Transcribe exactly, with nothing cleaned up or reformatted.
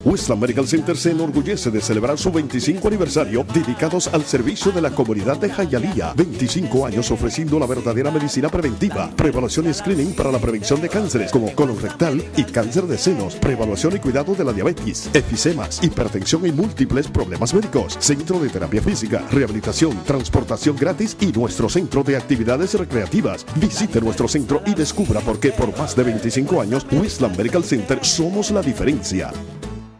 Westland Medical Center se enorgullece de celebrar su veinticinco aniversario dedicados al servicio de la comunidad de Hialeah. veinticinco años ofreciendo la verdadera medicina preventiva, preevaluación y screening para la prevención de cánceres como colon rectal y cáncer de senos, preevaluación y cuidado de la diabetes, efisemas, hipertensión y múltiples problemas médicos, centro de terapia física, rehabilitación, transportación gratis y nuestro centro de actividades recreativas. Visite nuestro centro y descubra por qué por más de veinticinco años Westland Medical Center somos la diferencia.